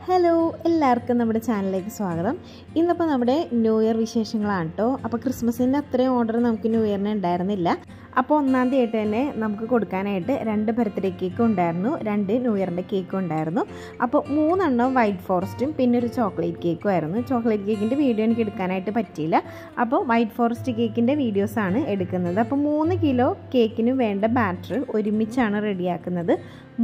Hello, എല്ലാവർക്കും നമ്മുടെ ചാനലിലേക്ക് സ്വാഗതം. ഇന്നിപ്പോൾ നമ്മുടെ ന്യൂ ഇയർ വിശേഷങ്ങളാണ് കേട്ടോ. അപ്പോൾ ക്രിസ്മസിൻ്റെ അത്രയും ഓർഡർ നമുക്ക് ന്യൂ ഇയറിന് ഉണ്ടായിരുന്നില്ല. അപ്പോൾ 1-ാം തീയതി തന്നെ നമുക്ക് കൊടുക്കാനായിട്ട് 2 ബർത്ത്ഡേ കേക്കും ഉണ്ടായിരുന്നു, 2 ന്യൂ ഇയറിൻ്റെ കേക്കും ഉണ്ടായിരുന്നു. അപ്പോൾ 3 എണ്ണം വൈറ്റ് ഫോറസ്റ്റും പിന്നെ ഒരു ചോക്ലേറ്റ് കേക്കും ആയിരുന്നു. ചോക്ലേറ്റ് കേക്കിൻ്റെ വീഡിയോ എനിക്ക് എടുക്കാനായിട്ട് പറ്റിയില്ല. അപ്പോൾ വൈറ്റ് ഫോറസ്റ്റ് കേക്കിൻ്റെ വീഡിയോസാണ് എടുക്കുന്നത്. അപ്പോൾ 3 കിലോ കേക്കിന് വേണ്ട ബാറ്റർ ഒരുമിച്ചാണ് റെഡിയാക്കുന്നത്.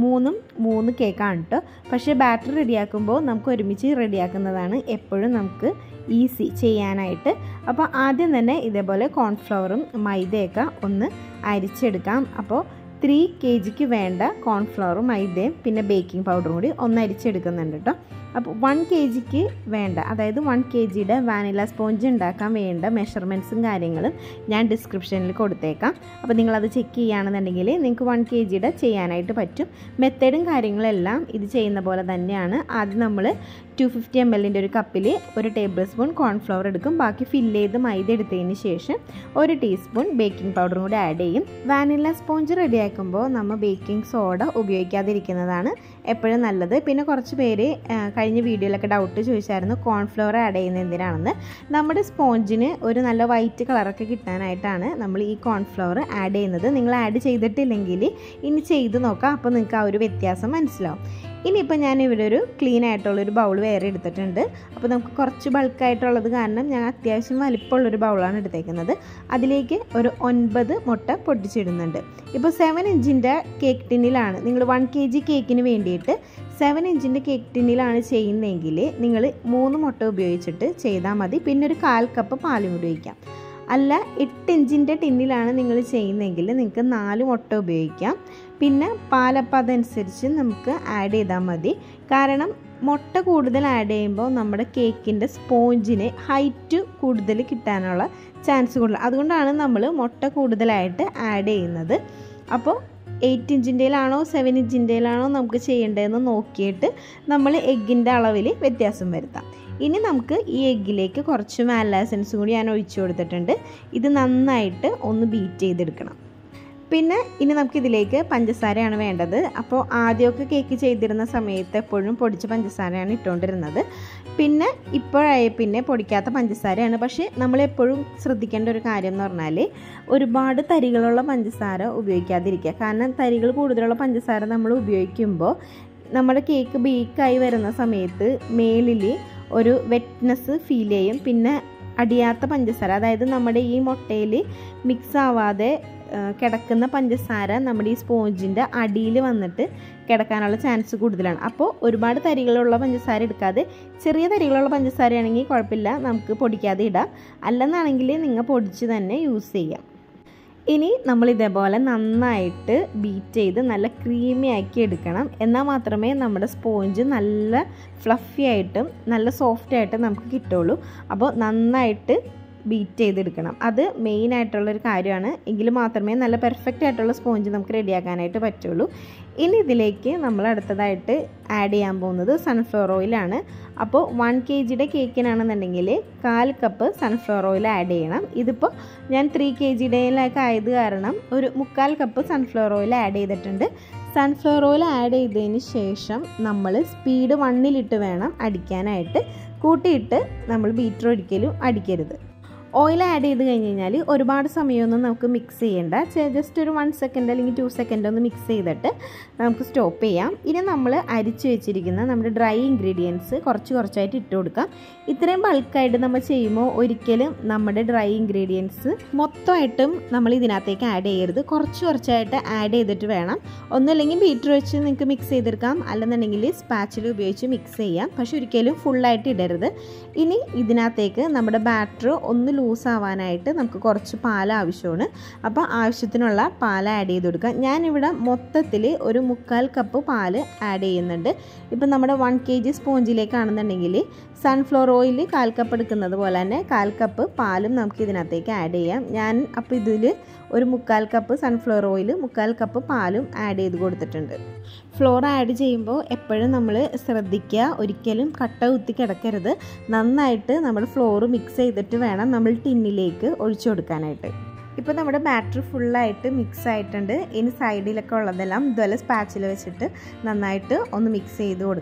3 കേക്കാണ് കേട്ടോ. പക്ഷേ ബാറ്റർ റെഡിയാക്കുമ്പോൾ നമുക്ക് ഒരുമിച്ച് റെഡിയാക്കുന്നതാണ് എപ്പോഴും നമുക്ക് ഈസി ചെയ്യാനായിട്ട്. അപ്പോൾ ആദ്യം തന്നെ ഇതേപോലെ കോൺഫ്ലവറും മൈദയൊക്കെ ഒന്ന് അരിച്ചെടുക്കാം. അപ്പോൾ 3 kgക്ക് വേണ്ട കോൺഫ്ലവറും മൈദയും പിന്നെ ബേക്കിംഗ് പൗഡറും കൂടി ഒന്ന് അരിച്ചെടുക്കുന്നുണ്ട് കേട്ടോ. അപ്പോൾ 1 kgക്ക് വേണ്ട, അതായത് 1 kgയുടെ വാനില സ്പോഞ്ച് ഉണ്ടാക്കാൻ വേണ്ട മെഷർമെൻറ്റ്സും കാര്യങ്ങളും ഞാൻ ഡിസ്ക്രിപ്ഷനിൽ കൊടുത്തേക്കാം. അപ്പോൾ നിങ്ങളത് ചെക്ക് ചെയ്യുകയാണെന്നുണ്ടെങ്കിൽ നിങ്ങൾക്ക് 1 kgയുടെ ചെയ്യാനായിട്ട് പറ്റും. മെത്തേഡും കാര്യങ്ങളെല്ലാം ഇത് ചെയ്യുന്ന പോലെ തന്നെയാണ്. ആദ്യം നമ്മൾ 250 ml ഒരു കപ്പിൽ 1 ടേബിൾ സ്പൂൺ കോൺഫ്ലവർ എടുക്കും. ബാക്കി ഫില്ല് ചെയ്ത് മൈദ എടുത്തതിന് ശേഷം 1 ടീസ്പൂൺ ബേക്കിംഗ് പൗഡറും കൂടി ആഡ് ചെയ്യും. വാനില സ്പോഞ്ച് റെഡിയാക്കുമ്പോൾ നമ്മൾ ബേക്കിംഗ് സോഡ ഉപയോഗിക്കാതിരിക്കുന്നതാണ് എപ്പോഴും നല്ലത്. പിന്നെ കുറച്ച് പേര് കഴിഞ്ഞ വീഡിയോയിലൊക്കെ ഡൗട്ട് ചോദിച്ചായിരുന്നു കോൺഫ്ലവർ ആഡ് ചെയ്യുന്നത് എന്തിനാണെന്ന്. നമ്മുടെ സ്പോഞ്ചിന് ഒരു നല്ല വൈറ്റ് കളറൊക്കെ കിട്ടാനായിട്ടാണ് നമ്മൾ ഈ കോൺഫ്ലവർ ആഡ് ചെയ്യുന്നത്. നിങ്ങൾ ആഡ് ചെയ്തിട്ടില്ലെങ്കിൽ ഇനി ചെയ്ത് നോക്കാം, അപ്പോൾ നിങ്ങൾക്ക് ആ ഒരു വ്യത്യാസം മനസ്സിലാവും. ഇനിയിപ്പോൾ ഞാൻ ഇവിടെ ഒരു ക്ലീൻ ആയിട്ടുള്ളൊരു ബൗൾ വേറെ എടുത്തിട്ടുണ്ട്. അപ്പോൾ നമുക്ക് കുറച്ച് ബൾക്കായിട്ടുള്ളത് കാരണം ഞാൻ അത്യാവശ്യം വലിപ്പമുള്ളൊരു ബൗളാണ് എടുത്തേക്കുന്നത്. അതിലേക്ക് ഒരു 9 മുട്ട പൊട്ടിച്ചിടുന്നുണ്ട്. ഇപ്പോൾ 7 ഇഞ്ചിൻ്റെ കേക്ക് ടിന്നിലാണ് നിങ്ങൾ 1 kg കേക്കിന് വേണ്ടിയിട്ട് 7 ഇഞ്ചിൻ്റെ കേക്ക് ടിന്നിലാണ് ചെയ്യുന്നതെങ്കിൽ നിങ്ങൾ 3 മുട്ട ഉപയോഗിച്ചിട്ട് ചെയ്താൽ മതി. പിന്നെ ഒരു 1/4 കപ്പ് പാലും കൂടി ഒഴിക്കാം. അല്ല 8 ഇഞ്ചിൻ്റെ ടിന്നിലാണ് നിങ്ങൾ ചെയ്യുന്നതെങ്കിൽ നിങ്ങൾക്ക് 4 മുട്ട ഉപയോഗിക്കാം. പിന്നെ പാലപ്പം അതനുസരിച്ച് നമുക്ക് ആഡ് ചെയ്താൽ മതി. കാരണം മുട്ട കൂടുതൽ ആഡ് ചെയ്യുമ്പോൾ നമ്മുടെ കേക്കിൻ്റെ സ്പോഞ്ചിന് ഹൈറ്റ് കൂടുതൽ കിട്ടാനുള്ള ചാൻസ് കൂടുതൽ. അതുകൊണ്ടാണ് നമ്മൾ മുട്ട കൂടുതലായിട്ട് ആഡ് ചെയ്യുന്നത്. അപ്പോൾ 8 ഇഞ്ചിൻ്റെയിലാണോ 7 ഇഞ്ചിൻ്റെയിലാണോ നമുക്ക് ചെയ്യേണ്ടതെന്ന് നോക്കിയിട്ട് നമ്മൾ എഗ്ഗിൻ്റെ അളവിൽ വ്യത്യാസം വരുത്താം. ഇനി നമുക്ക് ഈ എഗ്ഗിലേക്ക് കുറച്ച് വാനില എസൻസ് കൂടി ഞാൻ ഒഴിച്ചു കൊടുത്തിട്ടുണ്ട്. ഇത് നന്നായിട്ട് ഒന്ന് ബീറ്റ് ചെയ്തെടുക്കണം. പിന്നെ ഇനി നമുക്കിതിലേക്ക് പഞ്ചസാരയാണ് വേണ്ടത്. അപ്പോൾ ആദ്യമൊക്കെ കേക്ക് ചെയ്തിരുന്ന സമയത്ത് എപ്പോഴും പൊടിച്ച പഞ്ചസാരയാണ് ഇട്ടുകൊണ്ടിരുന്നത്. പിന്നെ ഇപ്പോഴായ പിന്നെ പൊടിക്കാത്ത പഞ്ചസാരയാണ്. പക്ഷേ നമ്മളെപ്പോഴും ശ്രദ്ധിക്കേണ്ട ഒരു കാര്യം എന്ന് പറഞ്ഞാൽ ഒരുപാട് തരികളുള്ള പഞ്ചസാര ഉപയോഗിക്കാതിരിക്കുക. കാരണം തരികൾ കൂടുതലുള്ള പഞ്ചസാര നമ്മൾ ഉപയോഗിക്കുമ്പോൾ നമ്മുടെ കേക്ക് ബേക്കായി വരുന്ന സമയത്ത് മേലിൽ ഒരു വെറ്റ്നെസ് ഫീൽ ചെയ്യും. പിന്നെ അടിയാത്ത പഞ്ചസാര, അതായത് നമ്മുടെ ഈ മുട്ടയിൽ മിക്സ് ആവാതെ കിടക്കുന്ന പഞ്ചസാര നമ്മുടെ ഈ സ്പോഞ്ചിൻ്റെ അടിയിൽ വന്നിട്ട് കിടക്കാനുള്ള ചാൻസ് കൂടുതലാണ്. അപ്പോൾ ഒരുപാട് തരികളുള്ള പഞ്ചസാര എടുക്കാതെ ചെറിയ തരികളുള്ള പഞ്ചസാരയാണെങ്കിൽ കുഴപ്പമില്ല, നമുക്ക് പൊടിക്കാതെ ഇടാം. അല്ലെന്നാണെങ്കിൽ നിങ്ങൾ പൊടിച്ച് തന്നെ യൂസ് ചെയ്യാം. ഇനി നമ്മൾ ഇതേപോലെ നന്നായിട്ട് ബീറ്റ് ചെയ്ത് നല്ല ക്രീമി ആക്കി എടുക്കണം. എന്നാൽ മാത്രമേ നമ്മുടെ സ്പോഞ്ച് നല്ല ഫ്ലഫി ആയിട്ടും നല്ല സോഫ്റ്റ് ആയിട്ടും നമുക്ക് കിട്ടുള്ളൂ. അപ്പോൾ നന്നായിട്ട് ബീറ്റ് ചെയ്തെടുക്കണം. അത് മെയിൻ ആയിട്ടുള്ളൊരു കാര്യമാണ്. എങ്കിൽ മാത്രമേ നല്ല പെർഫെക്റ്റ് ആയിട്ടുള്ള സ്പോഞ്ച് നമുക്ക് റെഡിയാക്കാനായിട്ട് പറ്റുള്ളൂ. ഇനി ഇതിലേക്ക് നമ്മൾ അടുത്തതായിട്ട് ആഡ് ചെയ്യാൻ പോകുന്നത് സൺഫ്ലവർ ഓയിലാണ്. അപ്പോൾ 1 kgയുടെ കേക്കിനാണെന്നുണ്ടെങ്കിൽ 1/4 കപ്പ് സൺഫ്ലവർ ഓയിൽ ആഡ് ചെയ്യണം. ഇതിപ്പോൾ ഞാൻ 3 kgയുടെയിലൊക്കെ ആയത് കാരണം ഒരു 1/4 കപ്പ് സൺഫ്ലവർ ഓയിൽ ആഡ് ചെയ്തിട്ടുണ്ട്. സൺഫ്ലവർ ഓയിൽ ആഡ് ചെയ്തതിന് ശേഷം നമ്മൾ സ്പീഡ് 1-ലിട്ട് വേണം അടിക്കാനായിട്ട്. കൂട്ടിയിട്ട് നമ്മൾ ബീറ്റർ ഒരിക്കലും അടിക്കരുത്. ഓയിൽ ആഡ് ചെയ്ത് കഴിഞ്ഞ് കഴിഞ്ഞാൽ ഒരുപാട് സമയമൊന്നും നമുക്ക് മിക്സ് ചെയ്യേണ്ട. ജസ്റ്റ് ഒരു 1 സെക്കൻഡ് അല്ലെങ്കിൽ 2 സെക്കൻഡ് ഒന്ന് മിക്സ് ചെയ്തിട്ട് നമുക്ക് സ്റ്റോപ്പ് ചെയ്യാം. ഇനി നമ്മൾ അരിച്ച് വെച്ചിരിക്കുന്ന നമ്മുടെ ഡ്രൈ ഇൻഗ്രീഡിയൻസ് കുറച്ചായിട്ട് ഇട്ട് കൊടുക്കാം. ഇത്രയും ബൾക്കായിട്ട് നമ്മൾ ചെയ്യുമ്പോൾ ഒരിക്കലും നമ്മുടെ ഡ്രൈ ഇൻഗ്രീഡിയൻസ് മൊത്തമായിട്ടും നമ്മൾ ഇതിനകത്തേക്ക് ആഡ് ചെയ്യരുത്. കുറച്ചായിട്ട് ആഡ് ചെയ്തിട്ട് വേണം. ഒന്നുമില്ലെങ്കിൽ ബീറ്റർ വെച്ച് നിങ്ങൾക്ക് മിക്സ് ചെയ്തെടുക്കാം, അല്ലെന്നുണ്ടെങ്കിൽ സ്പാച്ചിൽ ഉപയോഗിച്ച് മിക്സ് ചെയ്യാം. പക്ഷെ ഒരിക്കലും ഫുള്ളായിട്ട് ഇടരുത്. ഇനി ഇതിനകത്തേക്ക് നമ്മുടെ ബാറ്റർ ഒന്ന് ലൂസ് ആവാനായിട്ട് നമുക്ക് കുറച്ച് പാൽ ആവശ്യമാണ്. അപ്പോൾ ആവശ്യത്തിനുള്ള പാൽ ആഡ് ചെയ്ത് കൊടുക്കാം. ഞാനിവിടെ മൊത്തത്തിൽ ഒരു 1/4 കപ്പ് പാൽ ആഡ് ചെയ്യുന്നുണ്ട്. ഇപ്പം നമ്മുടെ 1 kg സ്പോഞ്ചിലേക്കാണെന്നുണ്ടെങ്കിൽ സൺഫ്ലവർ ഓയിൽ 1/4 കപ്പ് എടുക്കുന്നത് പോലെ തന്നെ 1/4 കപ്പ് പാലും നമുക്ക് ഇതിനകത്തേക്ക് ആഡ് ചെയ്യാം. ഞാൻ അപ്പോൾ ഇതിൽ ഒരു 1/4 കപ്പ് സൺഫ്ലവർ ഓയിൽ 1/4 കപ്പ് പാലും ആഡ് ചെയ്ത് കൊടുത്തിട്ടുണ്ട്. ഫ്ലോർ ആഡ് ചെയ്യുമ്പോൾ എപ്പോഴും നമ്മൾ ശ്രദ്ധിക്കുക, ഒരിക്കലും കട്ട കുത്തി കിടക്കരുത്. നന്നായിട്ട് നമ്മൾ ഫ്ലോർ മിക്സ് ചെയ്തിട്ട് വേണം നമ്മൾ ടിന്നിലേക്ക് ഒഴിച്ചു കൊടുക്കാനായിട്ട്. ഇപ്പോൾ നമ്മുടെ ബാറ്റർ ഫുള്ളായിട്ട് മിക്സ് ആയിട്ടുണ്ട്. ഇനി സൈഡിലൊക്കെ ഉള്ളതെല്ലാം ഇതുപോലെ സ്പാച്ചിൽ വെച്ചിട്ട് നന്നായിട്ട് ഒന്ന് മിക്സ് ചെയ്ത് കൊടുക്കാം.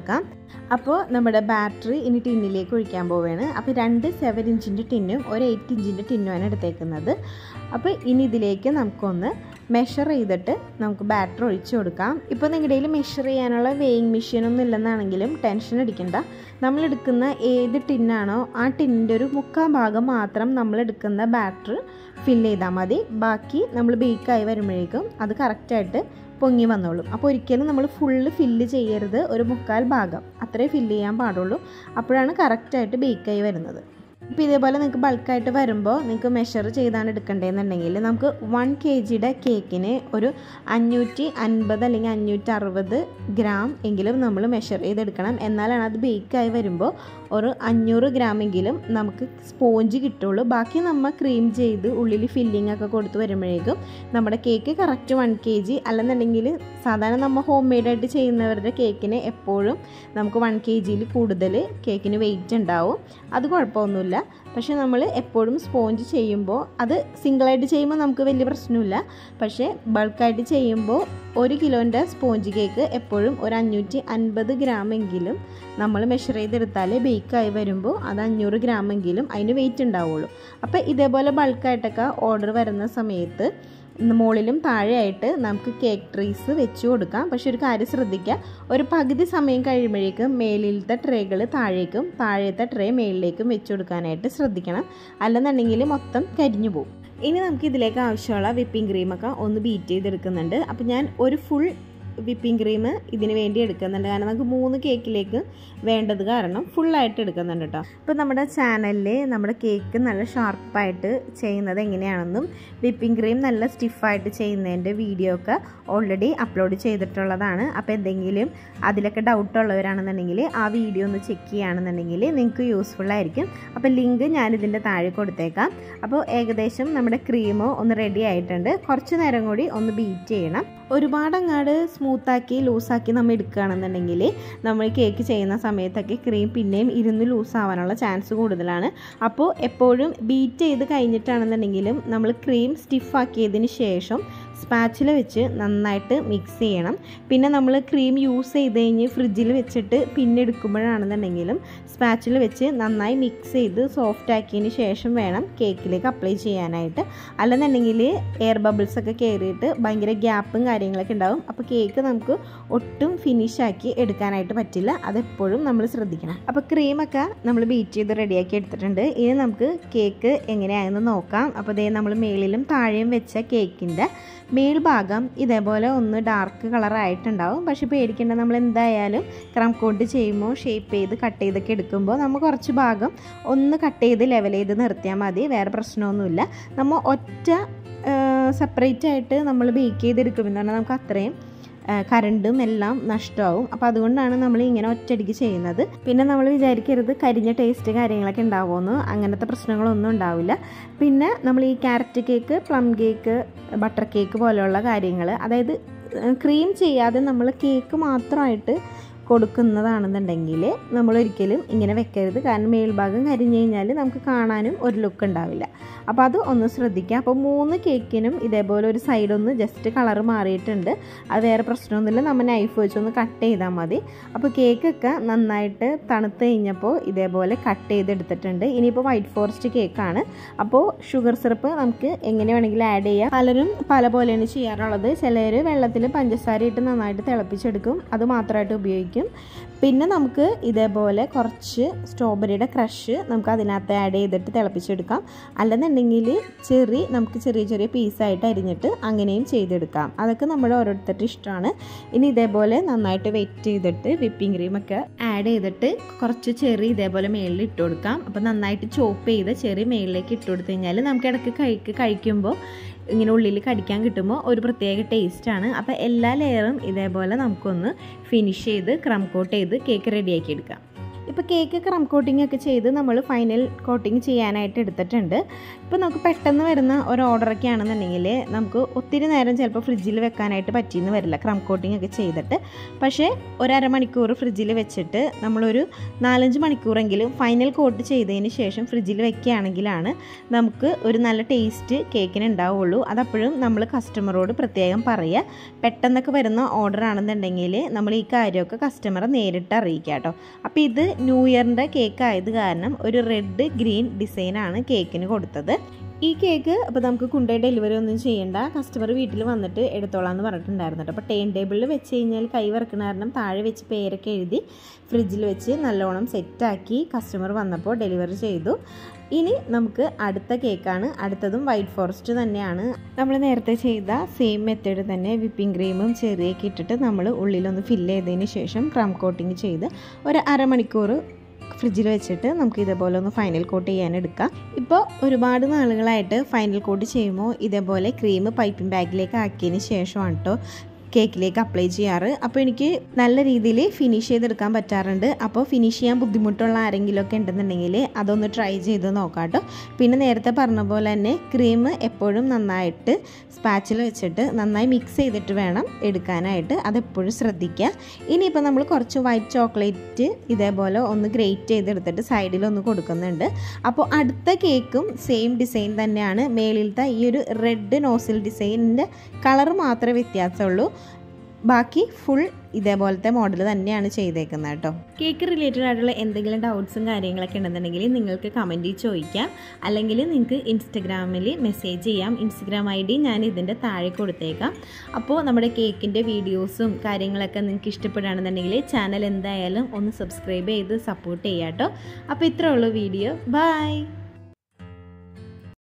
അപ്പോൾ നമ്മുടെ ബാറ്ററി ഇനി ടിന്നിലേക്ക് ഒഴിക്കാൻ പോവുകയാണ്. അപ്പോൾ 2 7 ഇഞ്ചിൻ്റെ ടിന്നും ഒരു 8 ഇഞ്ചിൻ്റെ ടിന്നുമാണ് എടുത്തേക്കുന്നത്. അപ്പോൾ ഇനി ഇതിലേക്ക് നമുക്കൊന്ന് മെഷർ ചെയ്തിട്ട് നമുക്ക് ബാറ്ററി ഒഴിച്ചു കൊടുക്കാം. ഇപ്പോൾ നിങ്ങളുടെ കയ്യിൽ മെഷർ ചെയ്യാനുള്ള വെയിങ് മെഷീനൊന്നും ഇല്ലെന്നാണെങ്കിലും ടെൻഷൻ അടിക്കണ്ട. നമ്മളെടുക്കുന്ന ഏത് ടിന്നാണോ ആ ടിന്നിൻ്റെ ഒരു 3/4 ഭാഗം മാത്രം നമ്മളെടുക്കുന്ന ബാറ്ററി ഫില്ല് ചെയ്താൽ മതി. ബാക്കി നമ്മൾ ബേക്കായി വരുമ്പോഴേക്കും അത് കറക്റ്റായിട്ട് പൊങ്ങി വന്നോളും. അപ്പോൾ ഒരിക്കലും നമ്മൾ ഫുള്ള് ഫില്ല് ചെയ്യരുത്, ഒരു 3/4 ഭാഗം അത്രേ ഫില്ല് ചെയ്യാൻ പാടുള്ളൂ. അപ്പോഴാണ് കറക്റ്റായിട്ട് ബേക്കായി വരുന്നത്. ഇപ്പോൾ ഇതേപോലെ നിങ്ങൾക്ക് ബൾക്കായിട്ട് വരുമ്പോൾ നിങ്ങൾക്ക് മെഷർ ചെയ്താണ് എടുക്കേണ്ടതെന്നുണ്ടെങ്കിൽ നമുക്ക് 1 kgയുടെ കേക്കിന് ഒരു 550 അല്ലെങ്കിൽ 560 ഗ്രാം എങ്കിലും നമ്മൾ മെഷർ ചെയ്തെടുക്കണം. എന്നാലാണ് അത് ബേക്കായി വരുമ്പോൾ ഒരു 500 ഗ്രാമെങ്കിലും നമുക്ക് സ്പോഞ്ച് കിട്ടുള്ളൂ. ബാക്കി നമ്മൾ ക്രീം ചെയ്ത് ഉള്ളിൽ ഫില്ലിംഗ് ഒക്കെ കൊടുത്ത് വരുമ്പോഴേക്കും നമ്മുടെ കേക്ക് കറക്റ്റ് 1 kg. അല്ലെന്നുണ്ടെങ്കിൽ സാധാരണ നമ്മൾ ഹോം മെയ്ഡായിട്ട് ചെയ്യുന്നവരുടെ കേക്കിന് എപ്പോഴും നമുക്ക് 1 kgയിൽ കൂടുതൽ കേക്കിന് വെയിറ്റ് ഉണ്ടാവും. അത് കുഴപ്പമൊന്നുമില്ല. പക്ഷേ നമ്മൾ എപ്പോഴും സ്പോഞ്ച് ചെയ്യുമ്പോൾ അത് സിംഗിളായിട്ട് ചെയ്യുമ്പോൾ നമുക്ക് വലിയ പ്രശ്നമില്ല. പക്ഷേ ബൾക്കായിട്ട് ചെയ്യുമ്പോൾ 1 കിലോൻ്റെ സ്പോഞ്ച് കേക്ക് എപ്പോഴും ഒരു 550 ഗ്രാമെങ്കിലും നമ്മൾ മെഷർ ചെയ്തെടുത്താലേ ബേക്കായി വരുമ്പോൾ അത് 500 ഗ്രാമെങ്കിലും അതിന് വെയിറ്റ് ഉണ്ടാവുള്ളൂ. അപ്പോൾ ഇതേപോലെ ബൾക്കായിട്ടൊക്കെ ഓർഡർ വരുന്ന സമയത്ത് മുകളിലും താഴെയായിട്ട് നമുക്ക് കേക്ക് ട്രീസ് വെച്ച് കൊടുക്കാം. പക്ഷെ ഒരു കാര്യം ശ്രദ്ധിക്കുക, ഒരു പകുതി സമയം കഴിയുമ്പോഴേക്കും മേലിലത്തെ ട്രേകൾ താഴേക്കും താഴത്തെ ട്രേ മേളിലേക്കും വെച്ച് കൊടുക്കാനായിട്ട് ശ്രദ്ധിക്കണം. അല്ലെന്നുണ്ടെങ്കിൽ മൊത്തം കരിഞ്ഞു പോകും. ഇനി നമുക്ക് ഇതിലേക്ക് ആവശ്യമുള്ള വിപ്പിംഗ് ക്രീമൊക്കെ ഒന്ന് ബീറ്റ് ചെയ്തെടുക്കുന്നുണ്ട്. അപ്പോൾ ഞാൻ ഒരു ഫുൾ വിപ്പിംഗ് ക്രീം ഇതിന് വേണ്ടി എടുക്കുന്നുണ്ട്. കാരണം നമുക്ക് 3 കേക്കിലേക്ക് വേണ്ടത് കാരണം ഫുള്ളായിട്ട് എടുക്കുന്നുണ്ട് കേട്ടോ. ഇപ്പോൾ നമ്മുടെ ചാനലിൽ നമ്മുടെ കേക്ക് നല്ല ഷാർപ്പായിട്ട് ചെയ്യുന്നത് എങ്ങനെയാണെന്നും വിപ്പിംഗ് ക്രീം നല്ല സ്റ്റിഫായിട്ട് ചെയ്യുന്നതിൻ്റെ വീഡിയോ ഒക്കെ ഓൾറെഡി അപ്ലോഡ് ചെയ്തിട്ടുള്ളതാണ്. അപ്പോൾ എന്തെങ്കിലും അതിലൊക്കെ ഡൗട്ടുള്ളവരാണെന്നുണ്ടെങ്കിൽ ആ വീഡിയോ ഒന്ന് ചെക്ക് ചെയ്യുകയാണെന്നുണ്ടെങ്കിൽ നിങ്ങൾക്ക് യൂസ്ഫുൾ ആയിരിക്കും. അപ്പോൾ ലിങ്ക് ഞാനിതിൻ്റെ താഴെ കൊടുത്തേക്കാം. അപ്പോൾ ഏകദേശം നമ്മുടെ ക്രീം ഒന്ന് റെഡി ആയിട്ടുണ്ട്. കുറച്ച് നേരം കൂടി ഒന്ന് ബീറ്റ് ചെയ്യണം. ഒരുപാട് അങ്ങാട് സ്മൂത്താക്കി ലൂസാക്കി നമ്മൾ എടുക്കുകയാണെന്നുണ്ടെങ്കിൽ നമ്മൾ കേക്ക് ചെയ്യുന്ന സമയത്തൊക്കെ ക്രീം പിന്നെയും ഇരുന്ന് ലൂസാവാനുള്ള ചാൻസ് കൂടുതലാണ്. അപ്പോൾ എപ്പോഴും ബീറ്റ് ചെയ്ത് കഴിഞ്ഞിട്ടാണെന്നുണ്ടെങ്കിലും നമ്മൾ ക്രീം സ്റ്റിഫാക്കിയതിന് ശേഷം സ്പാച്ചില വെച്ച് നന്നായിട്ട് മിക്സ് ചെയ്യണം. പിന്നെ നമ്മൾ ക്രീം യൂസ് ചെയ്ത് കഴിഞ്ഞ് ഫ്രിഡ്ജിൽ വെച്ചിട്ട് പിന്നെ എടുക്കുമ്പോഴാണെന്നുണ്ടെങ്കിലും സ്പാച്ചില വെച്ച് നന്നായി മിക്സ് ചെയ്ത് സോഫ്റ്റ് ആക്കിയതിന് ശേഷം വേണം കേക്കിലേക്ക് അപ്ലൈ ചെയ്യാനായിട്ട്. അല്ലെന്നുണ്ടെങ്കിൽ എയർ ബബിൾസൊക്കെ കയറിയിട്ട് ഭയങ്കര ഗ്യാപ്പും കാര്യങ്ങളൊക്കെ ഉണ്ടാവും. അപ്പോൾ കേക്ക് നമുക്ക് ഒട്ടും ഫിനിഷാക്കി എടുക്കാനായിട്ട് പറ്റില്ല. അതെപ്പോഴും നമ്മൾ ശ്രദ്ധിക്കണം. അപ്പോൾ ക്രീമൊക്കെ നമ്മൾ ബീറ്റ് ചെയ്ത് റെഡിയാക്കി എടുത്തിട്ടുണ്ട്. ഇനി നമുക്ക് കേക്ക് എങ്ങനെയാണെന്ന് നോക്കാം. അപ്പോൾ ഇതേ നമ്മൾ മേളിലും താഴെയും വെച്ച കേക്കിൻ്റെ മേൽഭാഗം ഇതേപോലെ ഒന്ന് ഡാർക്ക് കളറായിട്ടുണ്ടാവും. പക്ഷെ പേടിക്കേണ്ട, നമ്മൾ എന്തായാലും ക്രം കോട്ട് ചെയ്യുമ്പോൾ ഷേപ്പ് ചെയ്ത് കട്ട് ചെയ്തൊക്കെ എടുക്കുമ്പോൾ നമ്മൾ കുറച്ച് ഭാഗം ഒന്ന് കട്ട് ചെയ്ത് ലെവൽ ചെയ്ത് നിർത്തിയാൽ മതി. വേറെ പ്രശ്നമൊന്നുമില്ല. നമ്മൾ ഒറ്റ സെപ്പറേറ്റ് ആയിട്ട് നമ്മൾ ബേക്ക് ചെയ്തെടുക്കുമ്പോൾ എന്ന് പറഞ്ഞാൽ നമുക്ക് അത്രയും കറണ്ടും എല്ലാം നഷ്ടമാവും. അപ്പോൾ അതുകൊണ്ടാണ് നമ്മൾ ഇങ്ങനെ ഒറ്റയടിക്ക് ചെയ്യുന്നത്. പിന്നെ നമ്മൾ വിചാരിക്കരുത് കരിഞ്ഞ ടേസ്റ്റ് കാര്യങ്ങളൊക്കെ ഉണ്ടാവുമെന്ന്. അങ്ങനത്തെ പ്രശ്നങ്ങളൊന്നും ഉണ്ടാവില്ല. പിന്നെ നമ്മൾ ഈ carrot cake, plum cake, butter cake പോലെയുള്ള കാര്യങ്ങൾ, അതായത് ക്രീം ചെയ്യാതെ നമ്മൾ കേക്ക് മാത്രമായിട്ട് കൊടുക്കുന്നതാണെന്നുണ്ടെങ്കിൽ നമ്മളൊരിക്കലും ഇങ്ങനെ വെക്കരുത്. കാരണം മേൽഭാഗം കരിഞ്ഞു കഴിഞ്ഞാൽ നമുക്ക് കാണാനും ഒരു ലുക്ക് ഉണ്ടാവില്ല. അപ്പോൾ അത് ഒന്ന് ശ്രദ്ധിക്കുക. അപ്പോൾ 3 കേക്കിനും ഇതേപോലെ ഒരു സൈഡൊന്ന് ജസ്റ്റ് കളറ് മാറിയിട്ടുണ്ട്. അത് വേറെ പ്രശ്നമൊന്നുമില്ല. നമ്മൾ നൈഫ് വെച്ചൊന്ന് കട്ട് ചെയ്താൽ മതി. അപ്പോൾ കേക്കൊക്കെ നന്നായിട്ട് തണുത്ത് കഴിഞ്ഞപ്പോൾ ഇതേപോലെ കട്ട് ചെയ്തെടുത്തിട്ടുണ്ട്. ഇനിയിപ്പോൾ വൈറ്റ് ഫോറസ്റ്റ് കേക്കാണ്. അപ്പോൾ ഷുഗർ സിറപ്പ് നമുക്ക് എങ്ങനെ വേണമെങ്കിലും ആഡ് ചെയ്യാം. പലരും പല പോലെയാണ് ചെയ്യാറുള്ളത്. ചിലർ വെള്ളത്തിൽ പഞ്ചസാര ഇട്ട് നന്നായിട്ട് തിളപ്പിച്ചെടുക്കും. അത് മാത്രമായിട്ട് ഉപയോഗിക്കും. പിന്നെ നമുക്ക് ഇതേപോലെ കുറച്ച് സ്ട്രോബെറിയുടെ ക്രഷ് നമുക്ക് അതിനകത്ത് ആഡ് ചെയ്തിട്ട് തിളപ്പിച്ചെടുക്കാം. അല്ലെന്നുണ്ടെങ്കിൽ ചെറി നമുക്ക് ചെറിയ ചെറിയ പീസായിട്ട് അരിഞ്ഞിട്ട് അങ്ങനെയും ചെയ്തെടുക്കാം. അതൊക്കെ നമ്മുടെ ഓരോരുത്തരുടെ ഇഷ്ടമാണ്. ഇനി ഇതേപോലെ നന്നായിട്ട് വെറ്റ് ചെയ്തിട്ട് വിപ്പിംഗ് ക്രീമൊക്കെ ആഡ് ചെയ്തിട്ട് കുറച്ച് ചെറി ഇതേപോലെ മേളിൽ ഇട്ട് കൊടുക്കാം. അപ്പോൾ നന്നായിട്ട് ചോപ്പ് ചെയ്ത് ചെറി മേളിലേക്ക് ഇട്ട് കൊടുത്തു കഴിഞ്ഞാൽ നമുക്ക് ഇടയ്ക്ക് കഴിക്കുമ്പോൾ ഇങ്ങനെ ഉള്ളിൽ കടിക്കാൻ കിട്ടുമ്പോൾ ഒരു പ്രത്യേക ടേസ്റ്റാണ്. അപ്പോൾ എല്ലാ ലെയറും ഇതേപോലെ നമുക്കൊന്ന് ഫിനിഷ് ചെയ്ത് ക്രം കോട്ട് ചെയ്ത് കേക്ക് റെഡിയാക്കി എടുക്കാം. ഇപ്പോൾ കേക്ക് ക്രം കോട്ടിംഗ് ഒക്കെ ചെയ്ത് നമ്മൾ ഫൈനൽ കോട്ടിംഗ് ചെയ്യാനായിട്ട് എടുത്തിട്ടുണ്ട്. ഇപ്പോൾ നമുക്ക് പെട്ടെന്ന് വരുന്ന ഒരു ഓർഡറൊക്കെ ആണെന്നുണ്ടെങ്കിൽ നമുക്ക് ഒത്തിരി നേരം ചിലപ്പോൾ ഫ്രിഡ്ജിൽ വെക്കാനായിട്ട് പറ്റിയെന്ന് വരില്ല ക്രം കോട്ടിംഗ് ഒക്കെ ചെയ്തിട്ട്. പക്ഷേ ഒരു അരമണിക്കൂർ ഫ്രിഡ്ജിൽ വെച്ചിട്ട് നമ്മളൊരു 4-5 മണിക്കൂറെങ്കിലും ഫൈനൽ കോട്ട് ചെയ്തതിന് ശേഷം ഫ്രിഡ്ജിൽ വെക്കുകയാണെങ്കിലാണ് നമുക്ക് ഒരു നല്ല ടേസ്റ്റ് കേക്കിന് ഉണ്ടാവുള്ളൂ. അതപ്പോഴും നമ്മൾ കസ്റ്റമറോട് പ്രത്യേകം പറയുക. പെട്ടെന്നൊക്കെ വരുന്ന ഓർഡർ ആണെന്നുണ്ടെങ്കിൽ നമ്മൾ ഈ കാര്യമൊക്കെ കസ്റ്റമറെ നേരിട്ട് അറിയിക്കുക കേട്ടോ. അപ്പോൾ ഇത് ന്യൂ ഇയറിൻ്റെ കേക്ക് ആയത് കാരണം ഒരു റെഡ് ഗ്രീൻ ഡിസൈനാണ് കേക്കിന് കൊടുത്തത്. ഈ കേക്ക് അപ്പോൾ നമുക്ക് കൊണ്ടുപോയി ഡെലിവറി ഒന്നും ചെയ്യേണ്ട, കസ്റ്റമർ വീട്ടിൽ വന്നിട്ട് എടുത്തോളാം എന്ന് പറഞ്ഞിട്ടുണ്ടായിരുന്നു കേട്ടോ. അപ്പോൾ ടേൺ ടേബിളിൽ വെച്ച് കഴിഞ്ഞാൽ കൈ വറക്കണ കാരണം താഴെ വെച്ച് പേരൊക്കെ എഴുതി ഫ്രിഡ്ജിൽ വെച്ച് നല്ലോണം സെറ്റാക്കി കസ്റ്റമർ വന്നപ്പോൾ ഡെലിവറി ചെയ്തു. ഇനി നമുക്ക് അടുത്ത കേക്കാണ്. അടുത്തതും വൈറ്റ് ഫോറസ്റ്റ് തന്നെയാണ്. നമ്മൾ നേരത്തെ ചെയ്ത സെയിം മെത്തേഡ് തന്നെ വിപ്പിംഗ് ക്രീമും ചെറിയൊക്കെ ഇട്ടിട്ട് നമ്മൾ ഉള്ളിലൊന്ന് ഫില്ല് ചെയ്തതിന് ശേഷം ക്രം കോട്ടിങ് ചെയ്ത് ഒരു അരമണിക്കൂർ ഫ്രിഡ്ജിൽ വെച്ചിട്ട് നമുക്ക് ഇതേപോലെ ഒന്ന് ഫൈനൽ കോട്ട് ചെയ്യാൻ എടുക്കാം. ഇപ്പോൾ ഒരുപാട് നാളുകളായിട്ട് ഫൈനൽ കോട്ട് ചെയ്യുമ്പോൾ ഇതേപോലെ ക്രീം പൈപ്പിംഗ് ബാഗിലേക്ക് ആക്കിയതിന് ശേഷമാണ് കേട്ടോ കേക്കിലേക്ക് അപ്ലൈ ചെയ്യാറ്. അപ്പോൾ എനിക്ക് നല്ല രീതിയിൽ ഫിനിഷ് ചെയ്തെടുക്കാൻ പറ്റാറുണ്ട്. അപ്പോൾ ഫിനിഷ് ചെയ്യാൻ ബുദ്ധിമുട്ടുള്ള ആരെങ്കിലുമൊക്കെ ഉണ്ടെന്നുണ്ടെങ്കിൽ അതൊന്ന് ട്രൈ ചെയ്ത് നോക്കാം കേട്ടോ. പിന്നെ നേരത്തെ പറഞ്ഞ പോലെ തന്നെ ക്രീം എപ്പോഴും നന്നായിട്ട് സ്പാച്ചിൽ വെച്ചിട്ട് നന്നായി മിക്സ് ചെയ്തിട്ട് വേണം എടുക്കാനായിട്ട്, അതെപ്പോഴും ശ്രദ്ധിക്കുക. ഇനിയിപ്പോൾ നമ്മൾ കുറച്ച് വൈറ്റ് ചോക്ലേറ്റ് ഇതേപോലെ ഒന്ന് ഗ്രേറ്റ് ചെയ്തെടുത്തിട്ട് സൈഡിലൊന്ന് കൊടുക്കുന്നുണ്ട്. അപ്പോൾ അടുത്ത കേക്കും സെയിം ഡിസൈൻ തന്നെയാണ്. മേളിലത്തെ ഈ ഒരു റെഡ് നോസിൽ ഡിസൈനിൻ്റെ കളർ മാത്രമേ വ്യത്യാസമുള്ളൂ. ബാക്കി ഫുൾ ഇതേപോലത്തെ മോഡൽ തന്നെയാണ് ചെയ്തേക്കുന്നത് കേട്ടോ. കേക്ക് റിലേറ്റഡ് ആയിട്ടുള്ള എന്തെങ്കിലും ഡൗട്ട്സും കാര്യങ്ങളൊക്കെ ഉണ്ടെന്നുണ്ടെങ്കിൽ നിങ്ങൾക്ക് കമൻറ്റിൽ ചോദിക്കാം, അല്ലെങ്കിൽ നിങ്ങൾക്ക് ഇൻസ്റ്റഗ്രാമിൽ മെസ്സേജ് ചെയ്യാം. ഇൻസ്റ്റഗ്രാം ID ഞാൻ ഇതിൻ്റെ താഴെ കൊടുത്തേക്കാം. അപ്പോൾ നമ്മുടെ കേക്കിൻ്റെ വീഡിയോസും കാര്യങ്ങളൊക്കെ നിങ്ങൾക്ക് ഇഷ്ടപ്പെടുകയാണെന്നുണ്ടെങ്കിൽ ചാനൽ എന്തായാലും ഒന്ന് സബ്സ്ക്രൈബ് ചെയ്ത് സപ്പോർട്ട് ചെയ്യാം കേട്ടോ. അപ്പോൾ ഇത്രയേ ഉള്ളൂ വീഡിയോ. ബൈ.